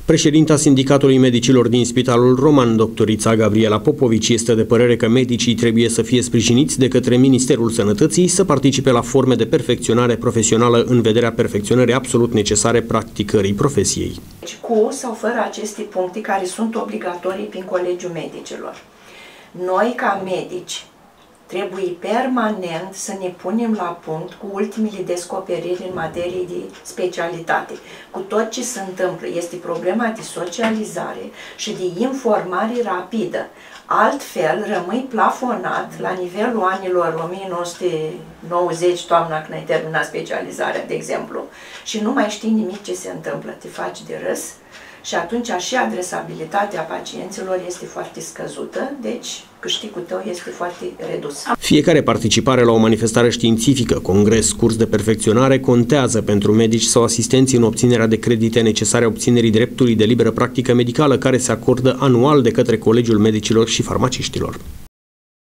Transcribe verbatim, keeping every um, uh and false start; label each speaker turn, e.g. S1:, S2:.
S1: Președinta Sindicatului Medicilor din Spitalul Roman, doctorița Gabriela Popovici, este de părere că medicii trebuie să fie sprijiniți de către Ministerul Sănătății să participe la forme de perfecționare profesională în vederea perfecționării absolut necesare practicării profesiei.
S2: Cu sau fără aceste puncte care sunt obligatorii prin Colegiul Medicilor. Noi, ca medici, trebuie permanent să ne punem la punct cu ultimele descoperiri în materie de specialitate. Cu tot ce se întâmplă, este problema de socializare și de informare rapidă. Altfel, rămâi plafonat la nivelul anilor o mie nouă sute nouăzeci, toamna când ai terminat specializarea, de exemplu, și nu mai știi nimic ce se întâmplă, te faci de râs. Și atunci și adresabilitatea pacienților este foarte scăzută, deci câștigul tău este foarte redus.
S1: Fiecare participare la o manifestare științifică, congres, curs de perfecționare contează pentru medici sau asistenți în obținerea de credite necesare obținerii dreptului de liberă practică medicală care se acordă anual de către Colegiul Medicilor și Farmaciștilor.